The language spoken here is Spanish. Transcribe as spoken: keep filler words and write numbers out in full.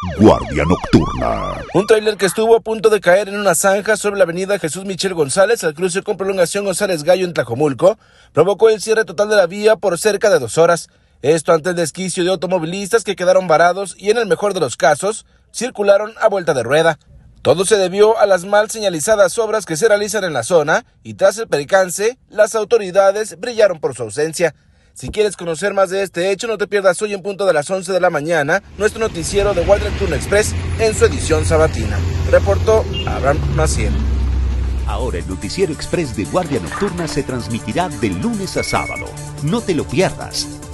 Guardia Nocturna. Un tráiler que estuvo a punto de caer en una zanja sobre la avenida Jesús Michel González al cruce con Prolongación González Gallo en Tlajomulco provocó el cierre total de la vía por cerca de dos horas. Esto ante el desquicio de automovilistas que quedaron varados y en el mejor de los casos circularon a vuelta de rueda. Todo se debió a las mal señalizadas obras que se realizan en la zona y tras el percance, las autoridades brillaron por su ausencia. Si quieres conocer más de este hecho, no te pierdas hoy en punto de las once de la mañana nuestro noticiero de Guardia Nocturna Express en su edición sabatina. Reportó Abraham Maciel. Ahora el noticiero express de Guardia Nocturna se transmitirá de lunes a sábado. No te lo pierdas.